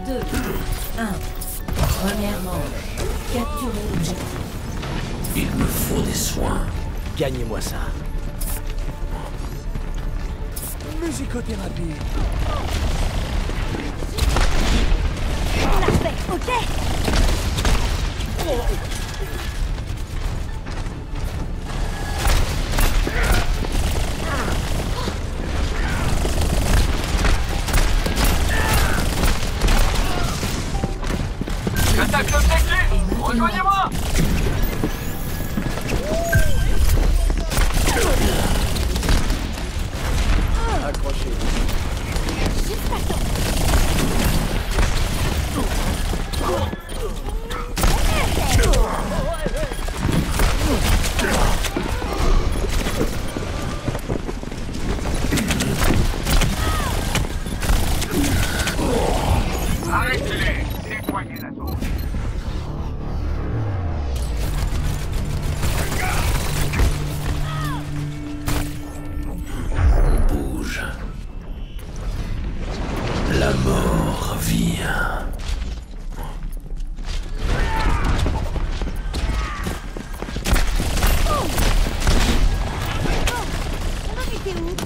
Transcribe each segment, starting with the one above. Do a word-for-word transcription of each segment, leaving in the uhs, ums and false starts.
deux, un. Première manche. Capturez l'objectif. Il me faut des soins. Gagnez-moi ça. Musicothérapie. On l'a fait, ok? J'attaque l'objectif! Rejoignez-moi! Accrochez. Juste à temps. Arrêtez-les! Nettoyez la zone! Bouge. La mort vient. On en était où?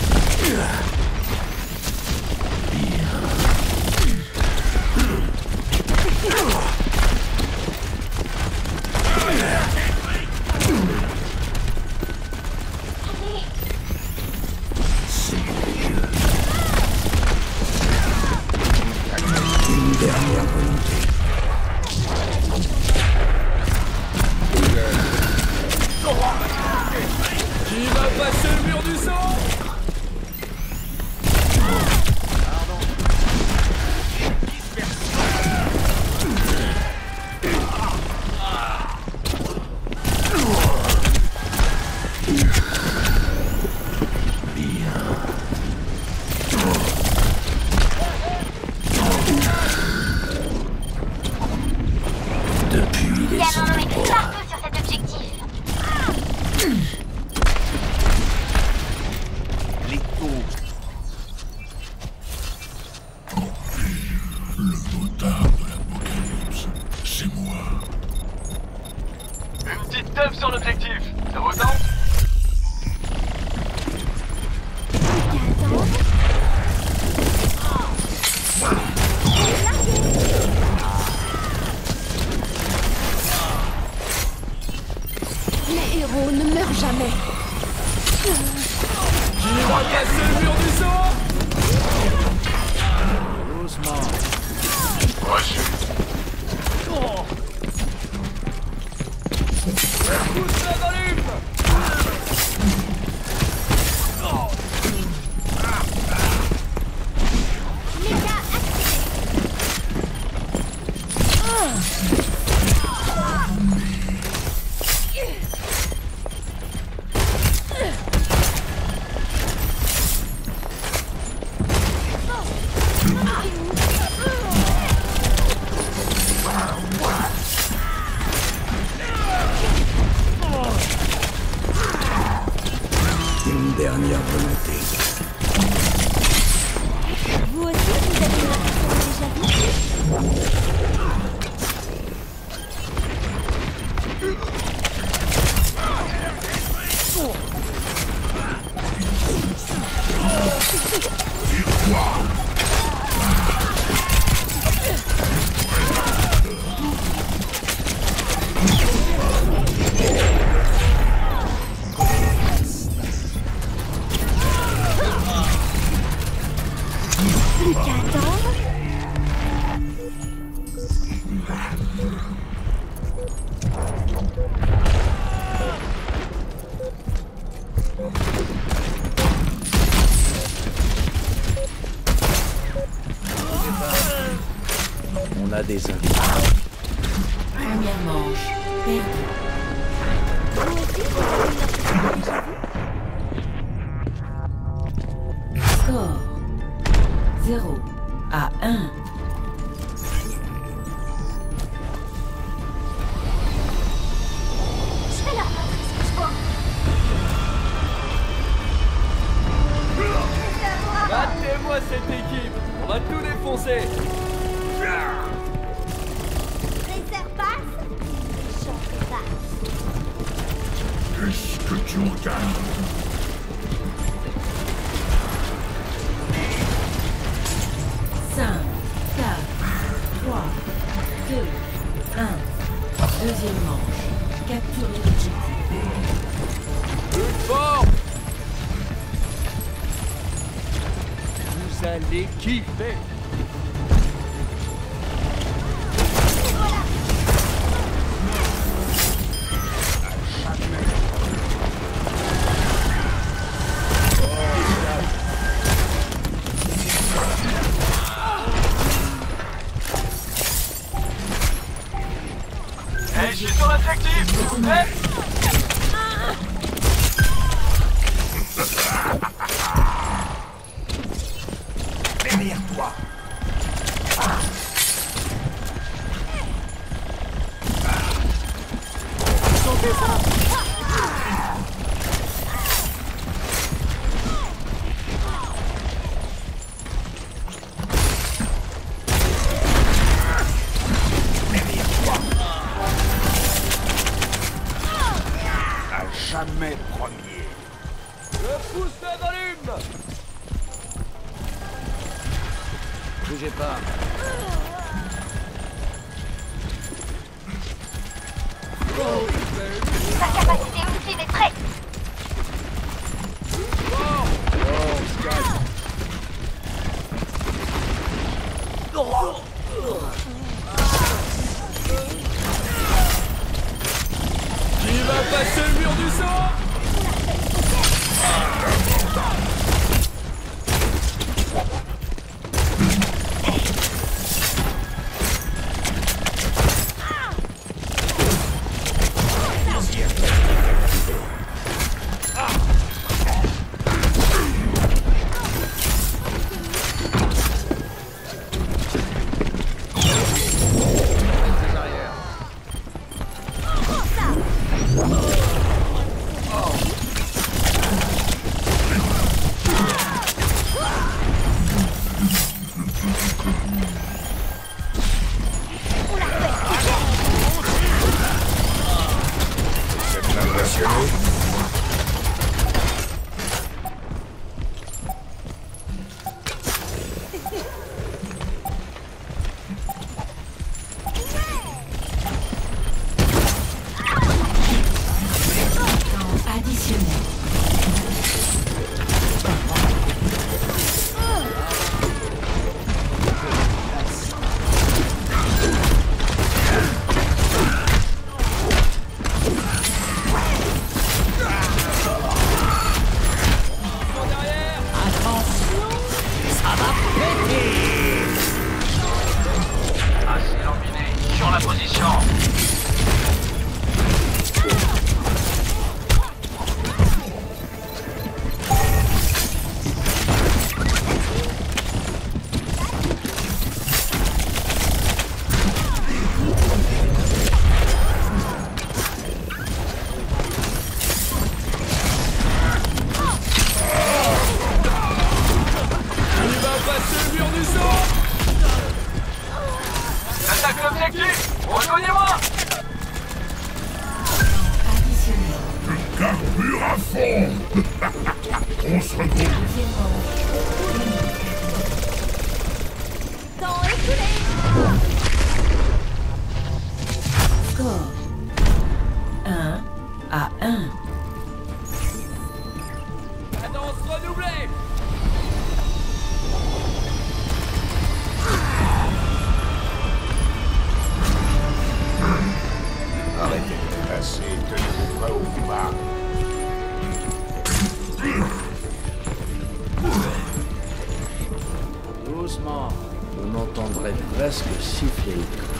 Une dernière volonté. Qui va passer le mur du sang? Depuis Il y les a un endroits. partout sur cet objectif. Les taux. Le motard de l'apocalypse, c'est moi. Une petite teuf sur l'objectif! Ça vous tente? Les héros ne meurent jamais. Qui va passer le mur du sang? Doucement. Reçu. Oh. Pousse la volume. Oh. Méga Une dernière volonté. Vous aussi, vous avez une réaction déjà vue? Plus qu'à attendre. On a des indices. Première manche. Perdue. Vous aussi, vous avez une réaction déjà vue? Score. zéro à un. Je vais leur montrer ce que je vois. Battez-moi cette équipe. On va tout défoncer. Qu'est-ce que tu regardes? cinq, quatre, trois, deux, un. Deuxième manche. Capturez l'objectif. Plus fort! Vous allez kiffer! Hey, je suis sur l'objectif! Hey! Derrière toi. Jamais premier. Je pousse le volume! Bougez pas. Ta capacité ultime est prête. Fort! Oh, on se calme. Qui va passer le mur du sang? J'attaque l'objectif! Rejoignez-moi! Carbure à fond. On se regroupe. Temps écoulé. Score un à un. Cadence renouvelée! Arrêtez de casser, tenez-vous prêts au combat. Doucement. On entendrait presque siffler le train.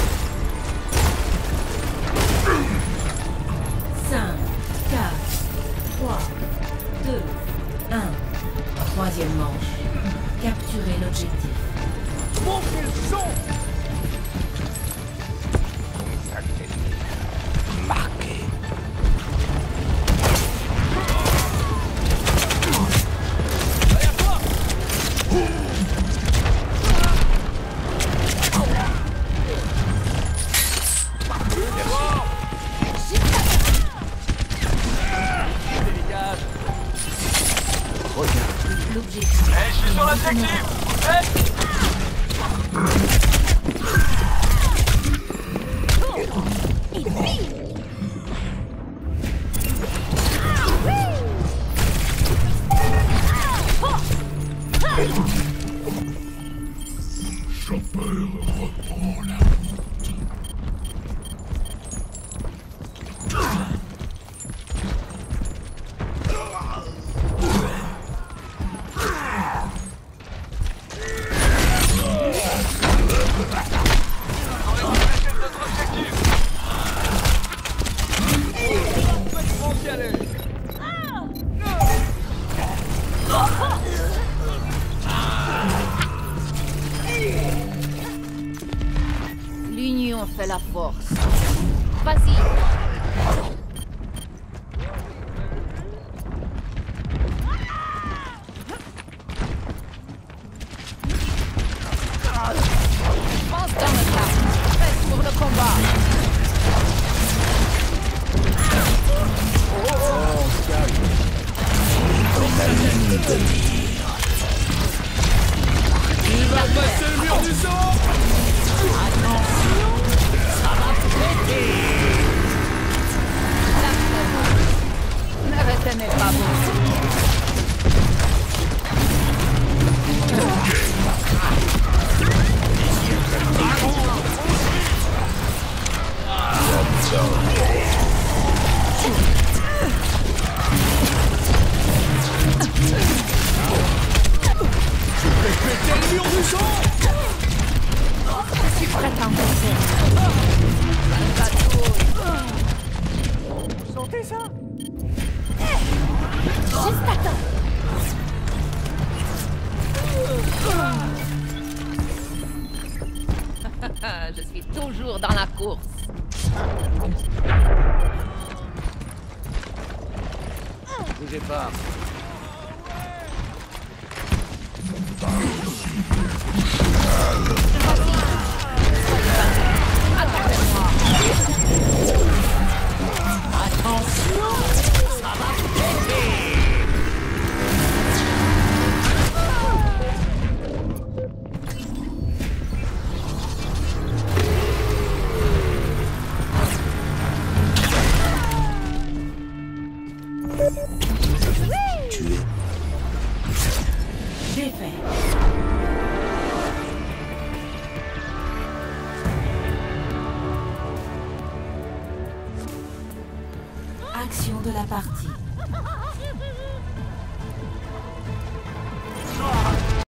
cinq, quatre, trois, deux, un. Troisième manche. Capturez l'objectif. Montez le son! Marqué. Derrière toi! Chopper reprend la route. L'union fait la force. Vas-y. Pense dans le tas. Prête pour le combat. Il va passer le mur du sang. Attention, ça va péter. Ne retenez pas beaucoup. Péter le mur du sang. Je suis prête à enfoncer. Vous sentez ça? Juste attends. Je suis toujours dans la course. Bougez pas. Attention, ça va péter. Tué. Défait. Action de la partie.